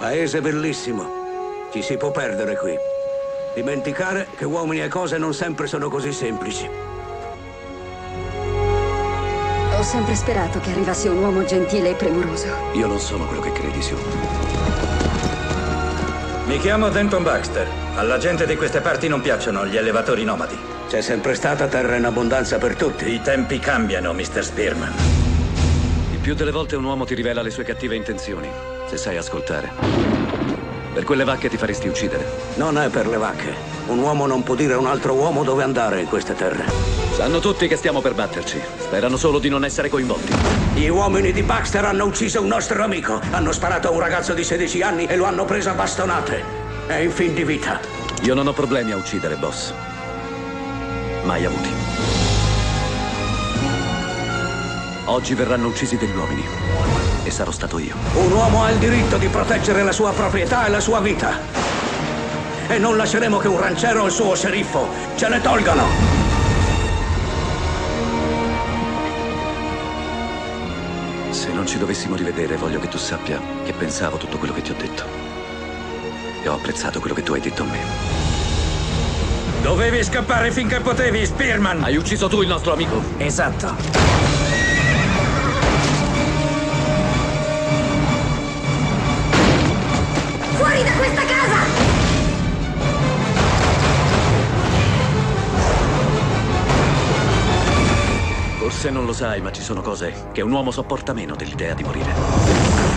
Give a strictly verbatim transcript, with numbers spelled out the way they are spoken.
Paese bellissimo. Ci si può perdere qui. Dimenticare che uomini e cose non sempre sono così semplici. Ho sempre sperato che arrivasse un uomo gentile e premuroso. Io non sono quello che credi, Sue. Mi chiamo Denton Baxter. Alla gente di queste parti non piacciono gli allevatori nomadi. C'è sempre stata terra in abbondanza per tutti. I tempi cambiano, mister Spearman. Il più delle volte un uomo ti rivela le sue cattive intenzioni, se sai ascoltare. Per quelle vacche ti faresti uccidere. Non è per le vacche. Un uomo non può dire a un altro uomo dove andare in queste terre. Sanno tutti che stiamo per batterci. Sperano solo di non essere coinvolti. Gli uomini di Baxter hanno ucciso un nostro amico. Hanno sparato a un ragazzo di sedici anni e lo hanno preso a bastonate. È in fin di vita. Io non ho problemi a uccidere, boss. Mai avuti. Oggi verranno uccisi degli uomini. E sarò stato io. Un uomo ha il diritto di proteggere la sua proprietà e la sua vita. E non lasceremo che un ranchero o il suo sceriffo ce ne tolgano. Se non ci dovessimo rivedere, voglio che tu sappia che pensavo tutto quello che ti ho detto. E ho apprezzato quello che tu hai detto a me. Dovevi scappare finché potevi, Spearman! Hai ucciso tu il nostro amico? Esatto. Fuori da questa casa! Forse non lo sai, ma ci sono cose che un uomo sopporta meno dell'idea di morire.